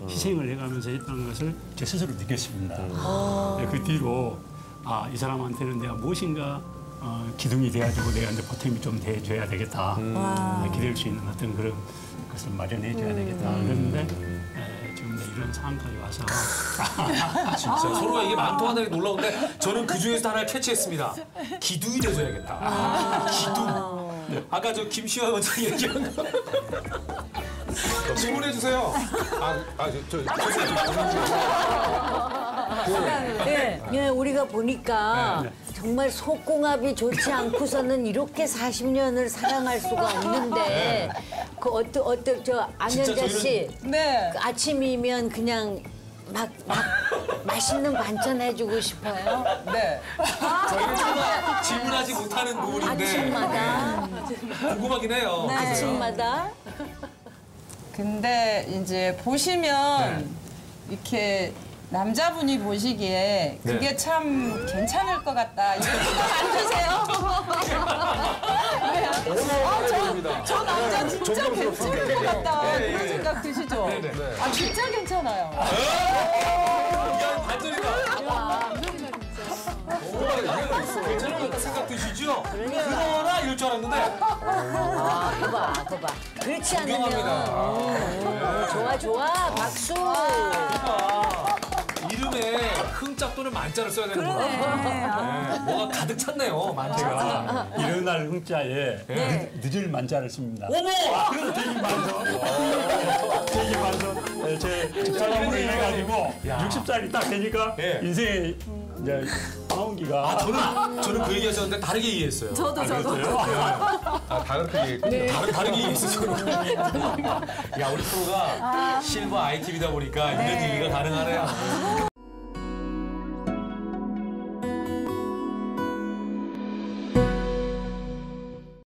희생을 해가면서 했던 것을 제 스스로 느꼈습니다. 그 뒤로 이 사람한테는 내가 무엇인가 기둥이 돼가지고 내가 이제 보탬이 좀 돼줘야 되겠다. 기댈 수 있는 어떤 그런 것을 마련해줘야 되겠다. 그런데 지금 이런 상황까지 와서 진짜 서로가 이게 많통한다는 게 놀라운데 저는 그 중에서 하나를 캐치했습니다. 기둥이 돼줘야겠다. 기둥. 아까 저 김시환 원장이 얘기한 거. 질문해 주세요. 네, 우리가 보니까 정말 속궁합이 좋지 않고서는 이렇게 40년을 사랑할 수가 없는데 저 안현자 씨 네. 그 아침이면 그냥 막 맛있는 반찬 해주고 싶어요. 네. 저희는 정말 질문하지 못하는 부분인데 아침마다 궁금하긴 해요. 네. 아침마다. 근데 이제 보시면 이렇게 남자분이 보시기에 그게 참 괜찮을 것 같다. 이런 생각 안 드세요? 저 남자 진짜 괜찮을 것 같다. 그런 생각 드시죠? 진짜 괜찮아요. 이게 반전이다. 괜찮은 것 생각 드시죠? 그러나 이럴 줄 알았는데. 그거 봐. 그렇지 않으면 좋아 박수. 이름에 흥자 또는 만자를 써야 되는 거예요. 뭐가 가득 찼네요, 만자가. 이런 날 흥자에 늦을 만자를 씁니다. 어머! 그래서 되게 많죠. 제 집사람으로 인해가지고 60살이 딱 되니까 인생에 이제 나온기가. 저는 그 얘기하셨는데 다르게 이해했어요. 저도. 다 그렇게 얘기했군요. 다르게 이해했어요, 저는. 야, 우리 프로가 실버 ITV다 보니까 이런 얘기가 가능하네요.